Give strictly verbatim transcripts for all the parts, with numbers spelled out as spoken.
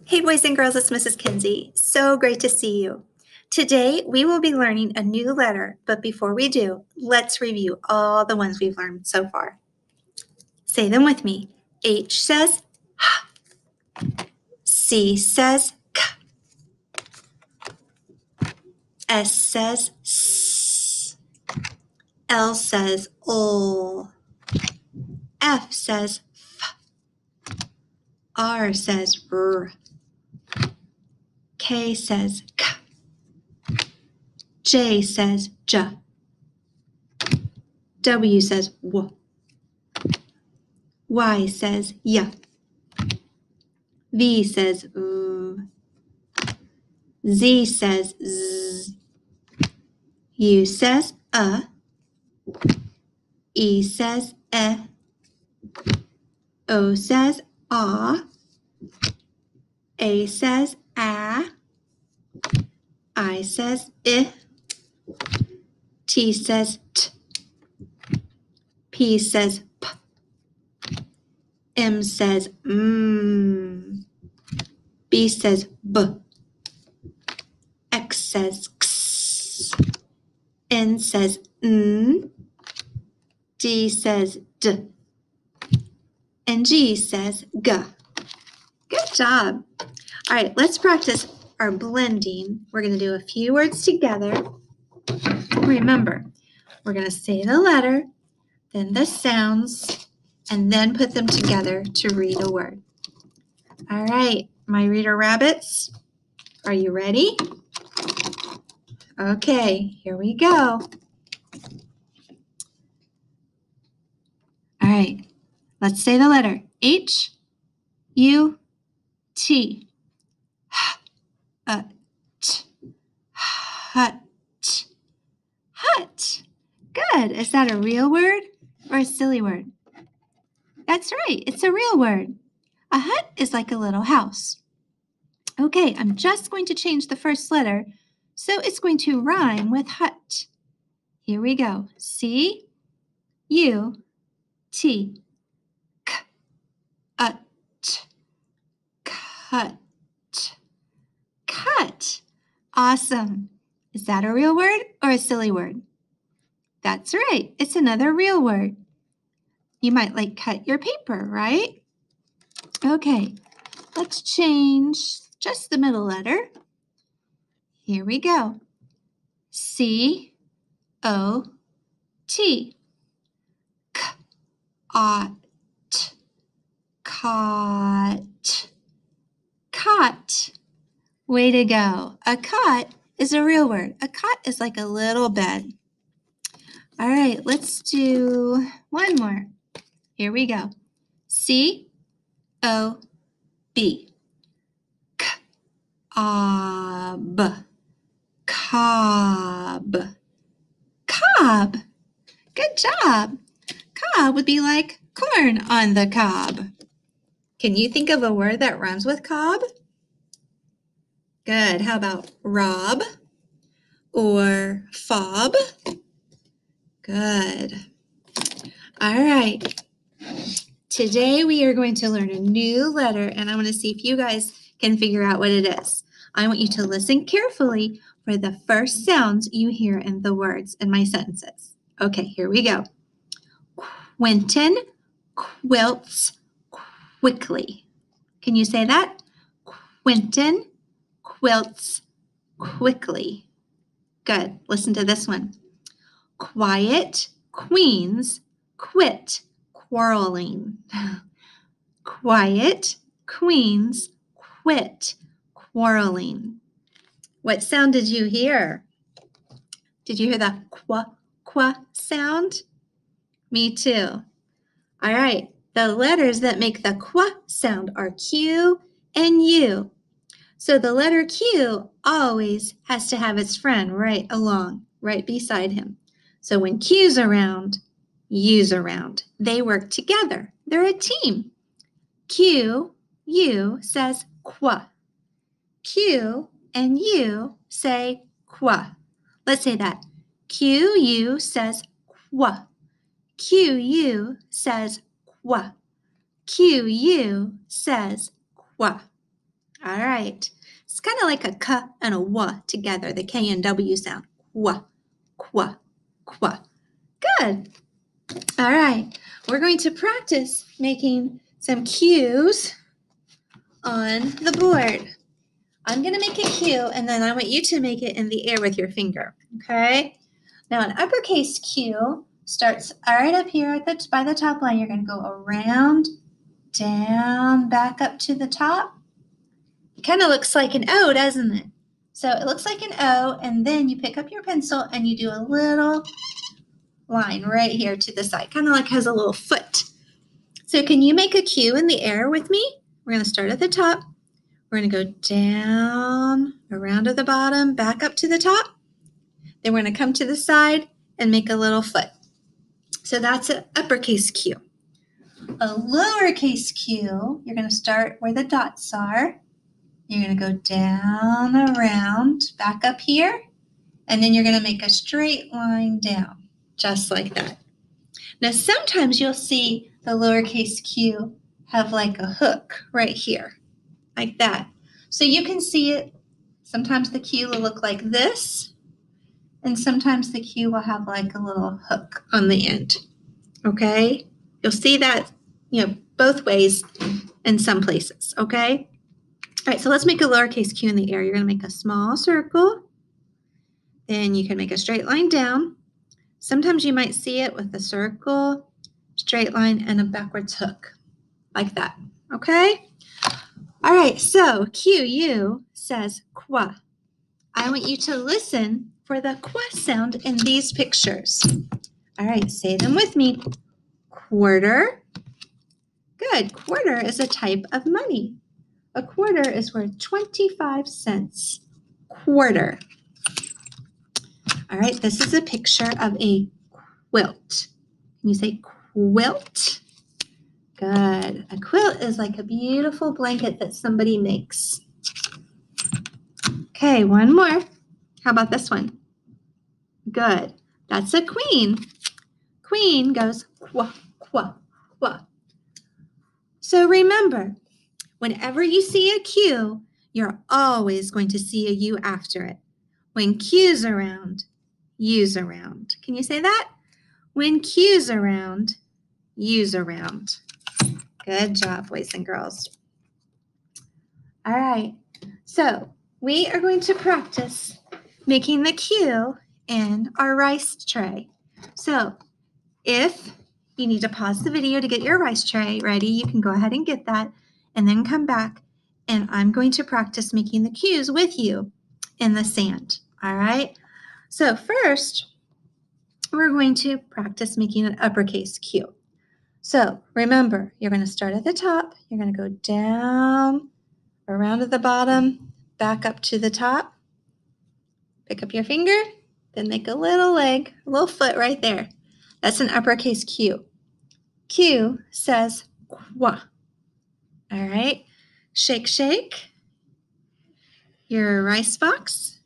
Hey boys and girls, it's Missus Kinsey. So great to see you. Today we will be learning a new letter, but before we do, let's review all the ones we've learned so far. Say them with me. H says H. C says K. S says S. L says L. F says F. R says R. K says K. J says J. W says W. Y says Y. V says V. Z says Z. U says Uh. E says E. O says Ah. A says Ah. I says I. T says T. P says P. M says M. B says B. X says X. N says N. D says D. And G says G. Good job. All right, let's practice our blending. We're going to do a few words together. Remember, we're going to say the letter, then the sounds, and then put them together to read a word. All right, my reader rabbits, are you ready? Okay, here we go. All right, let's say the letter H, U, T. H, uh, t, hut, hut. Good. Is that a real word or a silly word? That's right. It's a real word. A hut is like a little house. Okay, I'm just going to change the first letter, so it's going to rhyme with hut. Here we go. C, U, T. K, ut, cut, cut. Awesome. Is that a real word or a silly word? That's right. It's another real word. You might like cut your paper, right? Okay, let's change just the middle letter. Here we go. C, O, T. K, ot, cot, cot. Way to go. A cot is a real word. A cot is like a little bed. All right, let's do one more. Here we go. C, O, B. K, ob, cob, cob. Good job. Cob would be like corn on the cob. Can you think of a word that rhymes with cob? Good. How about rob or fob? Good. All right. Today we are going to learn a new letter, and I want to see if you guys can figure out what it is. I want you to listen carefully for the first sounds you hear in the words in my sentences. Okay, here we go. Quentin quilts quickly. Can you say that? Quentin quilts quickly. Good. Listen to this one. Quiet queens quit quarreling. Quiet queens quit quarreling. What sound did you hear? Did you hear the qua, qua sound? Me too. All right. The letters that make the qua sound are Q and U. So the letter Q always has to have its friend right along, right beside him. So when Q's around, U's around. They work together. They're a team. Q, U says qua. Q and U say qua. Let's say that. Q, U says qua. Q, U says qua. Q, U says qua. All right. It's kind of like a k and a w together, the K and W sound. Kwa, kwa, kwa. Good. All right. We're going to practice making some cues on the board. I'm going to make a cue, and then I want you to make it in the air with your finger, okay? Now, an uppercase cue starts right up here at the, by the top line. You're going to go around, down, back up to the top. It kind of looks like an O, doesn't it? So it looks like an O, and then you pick up your pencil and you do a little line right here to the side, kind of like has a little foot. So can you make a cue in the air with me? We're going to start at the top. We're going to go down, around to the bottom, back up to the top. Then we're going to come to the side and make a little foot. So that's an uppercase cue. A lowercase cue, you're going to start where the dots are. You're going to go down, around, back up here, and then you're going to make a straight line down, just like that. Now, sometimes you'll see the lowercase cue have like a hook right here, like that. So you can see it. Sometimes the cue will look like this, and sometimes the cue will have like a little hook on the end, okay? You'll see that, you know, both ways in some places, okay? All right, so let's make a lowercase cue in the air. You're going to make a small circle. Then you can make a straight line down. Sometimes you might see it with a circle, straight line, and a backwards hook, like that, okay? All right, so Q U says qua. I want you to listen for the qua sound in these pictures. All right, say them with me. Quarter. Good, quarter is a type of money. A quarter is worth twenty-five cents. Quarter. All right, this is a picture of a quilt. Can you say quilt? Good. A quilt is like a beautiful blanket that somebody makes. Okay, one more. How about this one? Good. That's a queen. Queen goes qua, qua, qua. So remember, whenever you see a Q, you're always going to see a U after it. When Q's around, U's around. Can you say that? When Q's around, U's around. Good job, boys and girls. All right, so we are going to practice making the Q in our rice tray. So if you need to pause the video to get your rice tray ready, you can go ahead and get that and then come back, and I'm going to practice making the Q's with you in the sand. All right, so first we're going to practice making an uppercase Q. So remember, you're going to start at the top, you're going to go down, around to the bottom, back up to the top, pick up your finger, then make a little leg, a little foot right there. That's an uppercase Q. Q says qua. All right, shake, shake your rice box.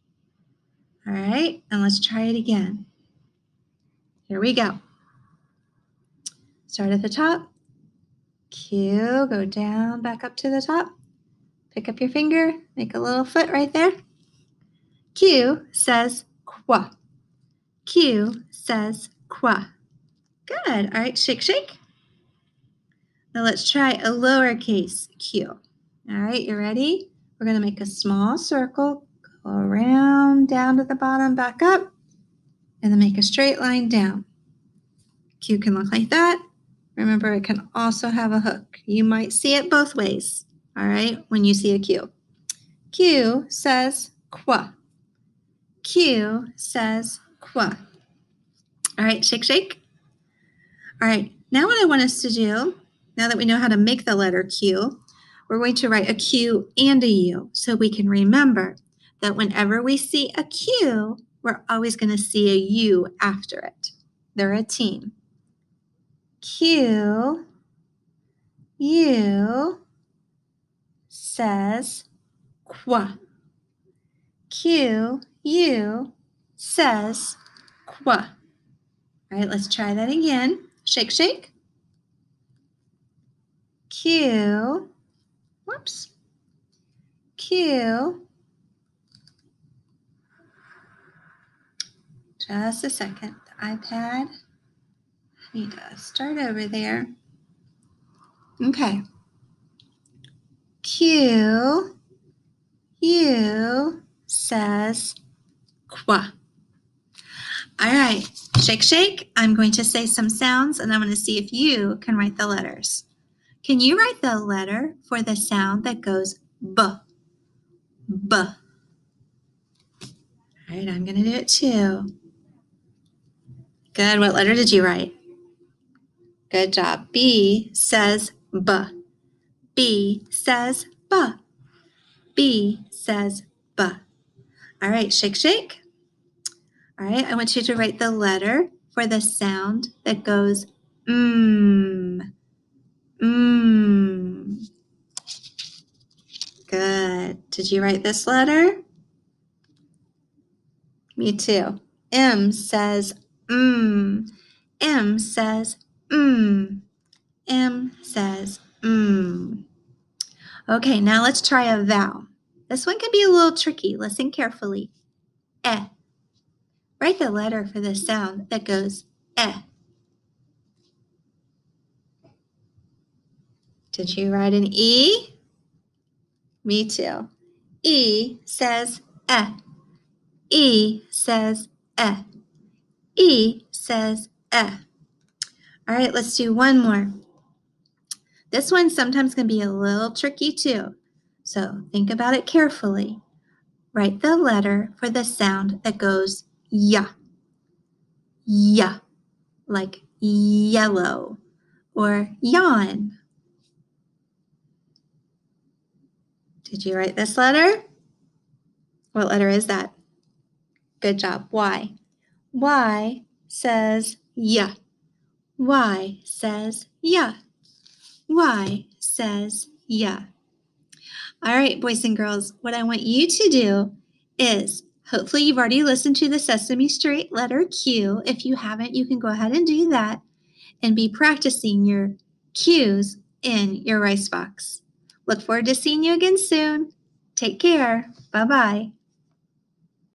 All right, and let's try it again. Here we go. Start at the top. Q, go down, back up to the top. Pick up your finger, make a little foot right there. Q says qua. Q says qua. Good. All right, shake, shake. Now let's try a lowercase q. All right, you ready? We're going to make a small circle, go around, down to the bottom, back up, and then make a straight line down. Q can look like that. Remember, it can also have a hook. You might see it both ways, all right, when you see a Q. Q says qua. Q says qua. All right, shake, shake. All right, now what I want us to do, now that we know how to make the letter Q, we're going to write a Q and a U so we can remember that whenever we see a Q, we're always going to see a U after it. They're a team. Q, U says qua. Q, U says qua. All right, let's try that again. Shake, shake. Q, whoops. Q. Just a second. The iPad. I need to start over there. Okay. Q. U says qua. All right. Shake, shake. I'm going to say some sounds, and I'm going to see if you can write the letters. Can you write the letter for the sound that goes B? B. All right, I'm going to do it too. Good. What letter did you write? Good job. B says B. B says B. B says B. All right, shake, shake. All right, I want you to write the letter for the sound that goes mmm. Mmm. Good. Did you write this letter? Me too. M says mmm. M says mmm. M says mmm. Okay, now let's try a vowel. This one can be a little tricky. Listen carefully. Eh. Write the letter for the sound that goes eh. Did you write an E? Me too. E says eh. E says eh. E says eh. All right, let's do one more. This one sometimes can be a little tricky too, so think about it carefully. Write the letter for the sound that goes ya. Ya, like yellow or yawn. Did you write this letter? What letter is that? Good job. Y. Y says ya. Y says ya. Y says ya. All right, boys and girls, what I want you to do is, hopefully you've already listened to the Sesame Street letter Q. If you haven't, you can go ahead and do that and be practicing your Q's in your rice box. Look forward to seeing you again soon. Take care. Bye-bye.